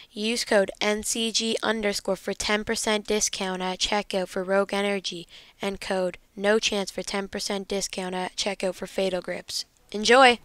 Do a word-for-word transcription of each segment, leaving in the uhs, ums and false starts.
Use code N C G underscore for ten percent discount at checkout for Rogue Energy and code No Chance for ten percent discount at checkout for Fatal Grips. Enjoy!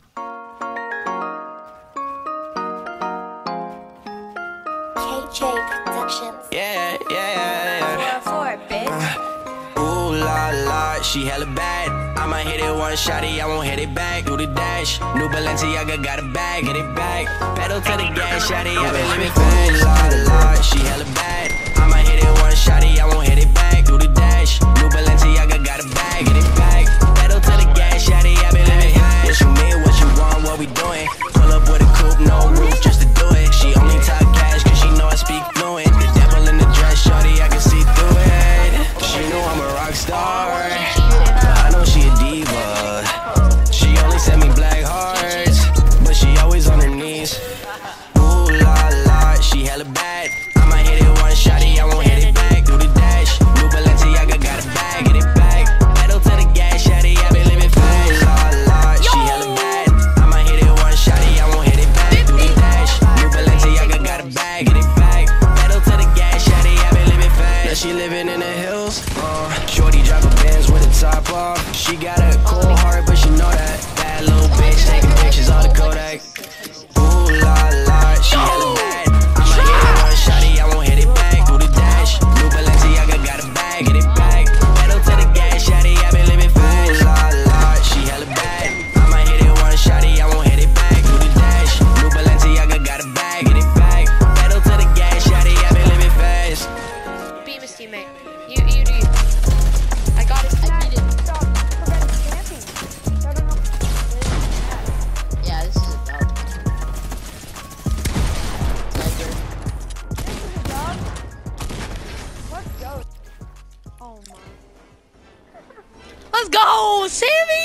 K J Productions. Yeah, yeah, yeah. four four, bitch. Uh, ooh la la, she hella bad. I'ma hit it one shotty, I won't hit it back. Do the dash, new Balenciaga got a bag, get it back. Pedal to the gas, shotty, I been living fast. Ooh la la, she hella bad. I'ma hit it one shotty, I won't hit it back. Do the dash, new Balenciaga got a bag, get it back. Pedal to the gas, shotty, I been living fast. What you mean, what you want, what we doing? Pull up with a coupe, no roof, just to do it. She only talk cash, cause she know I speak fluent. The devil in the dress, shorty, I can see through it. She know I'm a rock star. I know she a diva. She only sent me black hearts, but she always on her knees. Ooh la la, she hella bad. I'ma hit it one shotty, I won't hit it back. Do the dash, new Balenciaga got a bag, get it back. Pedal to the gas, shotty, I been living fast. Ooh la la, she hella bad. I'ma hit it one shotty, I won't hit it back. Do the dash, new Balenciaga got a bag, get it back. Pedal to the gas, shotty, I been living fast. Now she living in the hills. Uh, shorty drive a Benz with a top off. She got a cold heart, but she know that. Bad little bitch taking pictures all the Kodak. Ooh la la, she hella bad. I'ma hit it one shotty, I won't hit it back. Do the dash, new Balenciaga got a bag, get it back. Pedal to the gas, shotty, I been living fast. Ooh la la, she hella bad. I'ma hit it one shotty, I won't hit it back. Do the dash, new Balenciaga got a bag, get it back. Pedal to the gas, shotty, I been living fast. Beat his teammate. You, you do. I got it. I beat it. Yeah, this is a dog. Tiger. Let's go, Sammy!